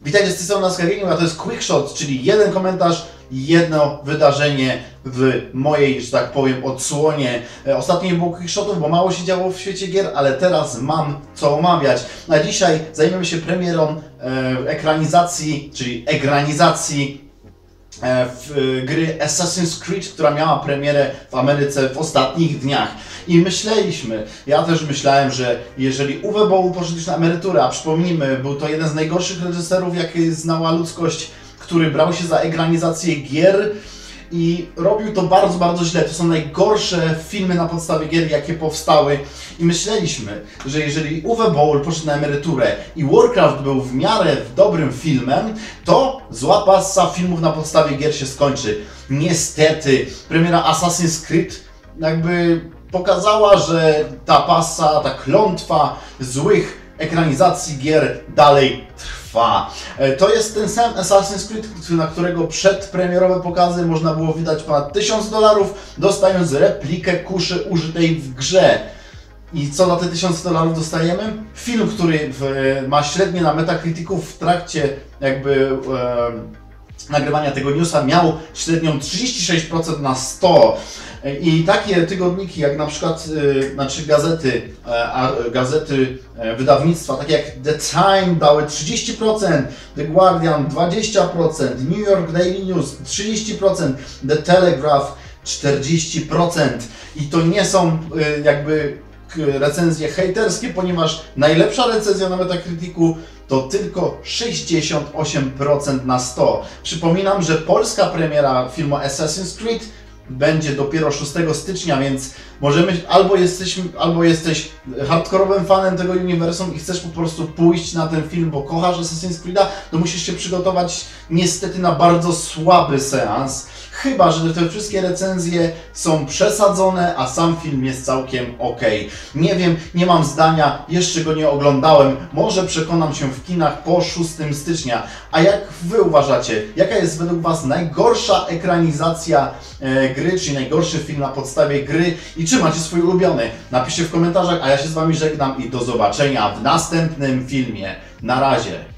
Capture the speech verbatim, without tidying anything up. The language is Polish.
Witajcie z tej strony Naskagieniu, a to jest Quick Shot, czyli jeden komentarz, jedno wydarzenie w mojej, że tak powiem, odsłonie. Ostatnio nie było Quick Shotów, bo mało się działo w świecie gier, ale teraz mam co omawiać. A dzisiaj zajmiemy się premierą e, ekranizacji, czyli egranizacji e, w, e, gry Assassin's Creed, która miała premierę w Ameryce w ostatnich dniach. I myśleliśmy, ja też myślałem, że jeżeli Uwe Boll poszedł już na emeryturę, a przypomnijmy, był to jeden z najgorszych reżyserów, jakie znała ludzkość, który brał się za ekranizację gier i robił to bardzo, bardzo źle. To są najgorsze filmy na podstawie gier, jakie powstały. I myśleliśmy, że jeżeli Uwe Boll poszedł na emeryturę i Warcraft był w miarę dobrym filmem, to zła pasa filmów na podstawie gier się skończy. Niestety, premiera Assassin's Creed jakby pokazała, że ta pasa, ta klątwa złych ekranizacji gier dalej trwa. To jest ten sam Assassin's Creed, na którego przedpremierowe pokazy można było wydać ponad tysiąc dolarów, dostając replikę kuszy użytej w grze. I co za te tysiąc dolarów dostajemy? Film, który w, ma średnie na Metacriticu w trakcie jakby e, nagrywania tego newsa miał średnią trzydzieści sześć procent na sto. I takie tygodniki jak na przykład, yy, znaczy gazety, yy, gazety yy, wydawnictwa, takie jak The Time dały trzydzieści procent, The Guardian dwadzieścia procent, New York Daily News trzydzieści procent, The Telegraph czterdzieści procent. I to nie są yy, jakby recenzje hejterskie, ponieważ najlepsza recenzja na Metacriticu to tylko sześćdziesiąt osiem procent na sto. Przypominam, że polska premiera filmu Assassin's Creed będzie dopiero szóstego stycznia, więc możemy, albo jesteś, albo jesteś hardkorowym fanem tego uniwersum i chcesz po prostu pójść na ten film, bo kochasz Assassin's Creed'a, to musisz się przygotować niestety na bardzo słaby seans. Chyba że te wszystkie recenzje są przesadzone, a sam film jest całkiem ok. Nie wiem, nie mam zdania, jeszcze go nie oglądałem. Może przekonam się w kinach po szóstego stycznia. A jak Wy uważacie, jaka jest według Was najgorsza ekranizacja e, gry, czyli najgorszy film na podstawie gry i czy macie swój ulubiony? Napiszcie w komentarzach, a ja się z Wami żegnam i do zobaczenia w następnym filmie. Na razie.